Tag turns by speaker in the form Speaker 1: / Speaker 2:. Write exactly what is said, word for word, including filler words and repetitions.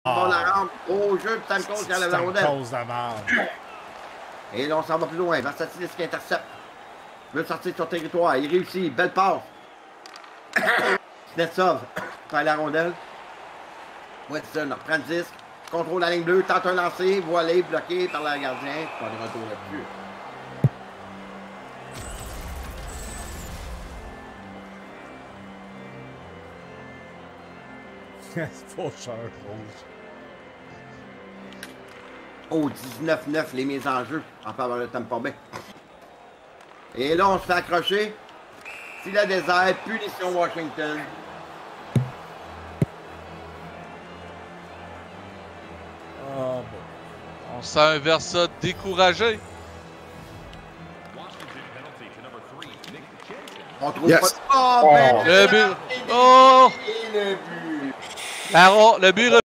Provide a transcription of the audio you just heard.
Speaker 1: Bon, la rampe au jeu de Stamkos qui enlève la rondelle.
Speaker 2: Stamkos de merde.
Speaker 1: Et là, on s'en va plus loin. Vassatilis qui intercepte. Veut sortir de son territoire. Il réussit. Belle passe. Snetsov perd la rondelle. Weston reprend le disque. Contrôle la ligne bleue. Tente un lancer. Voilé. Bloqué par le gardien. Pas de retour là-dessus.
Speaker 2: C'est pas cher, rouge.
Speaker 1: Oh, dix-neuf neuf, les mises en jeu en faveur de Tampa Bay. Et là, on se fait accrocher. Si la désert, punition Washington.
Speaker 2: Oh, bon.
Speaker 3: On sent un Versa découragé.
Speaker 1: On trouve
Speaker 4: Yes.
Speaker 1: pas. Oh,
Speaker 4: Oh.
Speaker 1: ben,
Speaker 3: Le but. Oh!
Speaker 1: le but.
Speaker 3: Baron, le but